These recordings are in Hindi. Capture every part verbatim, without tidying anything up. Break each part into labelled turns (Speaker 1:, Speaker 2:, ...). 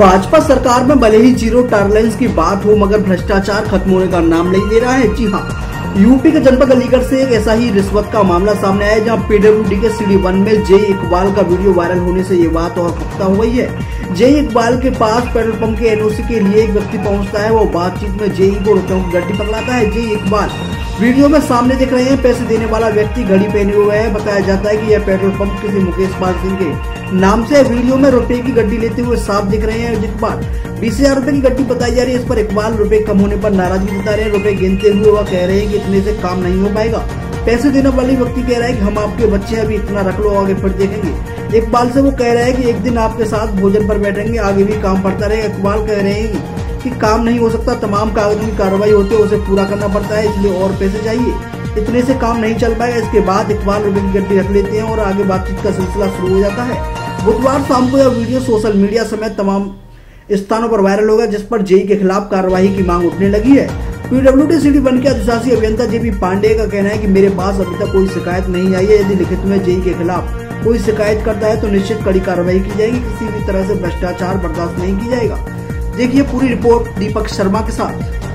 Speaker 1: भाजपा सरकार में भले ही जीरो टॉलरेंस की बात हो, मगर भ्रष्टाचार खत्म होने का नाम नहीं ले रहा है। जी हाँ, यूपी के जनपद अलीगढ़ से एक ऐसा ही रिश्वत का मामला सामने आया, जहां पीडब्ल्यूडी के सीढ़ी वन में जे इकबाल का वीडियो वायरल होने से ये बात और पुख्ता हो गई है। जे इकबाल के पास पेट्रोल पंप के एनओसी के लिए एक व्यक्ति पहुंचता है। वो बातचीत में जेई को रुपयों की गड्डी पकड़ाता है। जे इकबाल वीडियो में सामने दिख रहे हैं। पैसे देने वाला व्यक्ति घड़ी पहने हुए है। बताया जाता है कि यह पेट्रोल पंप किसी मुकेश पाल सिंह के नाम से वीडियो में रुपए की गड्डी लेते हुए साफ दिख रहे हैं। इकबाल बीस हजार रुपए की गड्डी बताई जा रही है। इस पर इकबाल रुपए कम होने पर नाराजगी जता रहे हैं। रुपए गिनते हुए वह कह रहे हैं कि इतने से काम नहीं हो पाएगा। पैसे देने वाले व्यक्ति कह रहा है कि हम आपके बच्चे अभी इतना रख लो, आगे फिर देखेंगे। इकबाल से वो कह रहा है कि एक दिन आपके साथ भोजन पर बैठेंगे, आगे भी काम पड़ता रहेगा। इकबाल कह रहे हैं कि काम नहीं हो सकता, तमाम कागजों की कार्रवाई होती है, उसे पूरा करना पड़ता है, इसलिए और पैसे चाहिए, इतने से काम नहीं चल पाएगा। इसके बाद इकबाल रुपए की गड्डी रख लेते हैं और आगे बातचीत का सिलसिला शुरू हो जाता है। बुधवार शाम को यह वीडियो सोशल मीडिया समेत तमाम स्थानों पर वायरल होगा, जिस पर जेई के खिलाफ कार्रवाई की मांग उठने लगी है। पीडब्ल्यूडी सीढ़ी वन के अधिशासी अभियंता जेबी पांडे का कहना है कि मेरे पास अभी तक कोई शिकायत नहीं आई है। यदि लिखित में जेई के खिलाफ कोई शिकायत करता है तो निश्चित कड़ी कार्रवाई की जाएगी। किसी भी तरह से भ्रष्टाचार बर्दाश्त नहीं की जाएगा। देखिए पूरी रिपोर्ट दीपक शर्मा के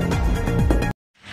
Speaker 1: साथ।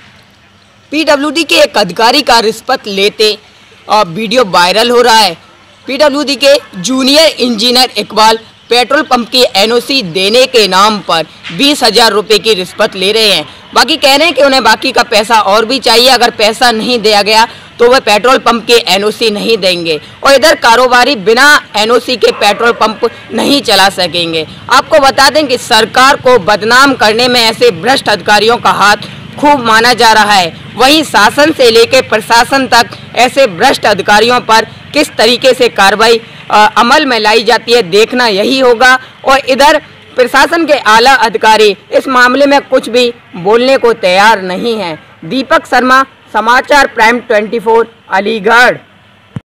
Speaker 2: पीडब्ल्यूडी के एक अधिकारी का रिश्वत लेते और वीडियो वायरल हो रहा है। पीडब्ल्यूडी के junior engineer Iqbal petrol pump की एनओसी देने के नाम पर बीस हजार रुपये की रिश्वत ले रहे हैं। बाकी कह रहे हैं कि उन्हें बाकी का पैसा और भी चाहिए। अगर पैसा नहीं दिया गया तो वह पेट्रोल पंप के एनओसी नहीं देंगे और इधर कारोबारी बिना एनओसी के पेट्रोल पंप नहीं चला सकेंगे। आपको बता दें कि सरकार को बदनाम करने में ऐसे भ्रष्ट अधिकारियों का हाथ खूब माना जा रहा है। वहीं शासन से लेकर प्रशासन तक ऐसे भ्रष्ट अधिकारियों पर किस तरीके से कार्रवाई अमल में लाई जाती है, देखना यही होगा। और इधर प्रशासन के आला अधिकारी इस मामले में कुछ भी बोलने को तैयार नहीं है। दीपक शर्मा, समाचार प्राइम चौबीस, अलीगढ़।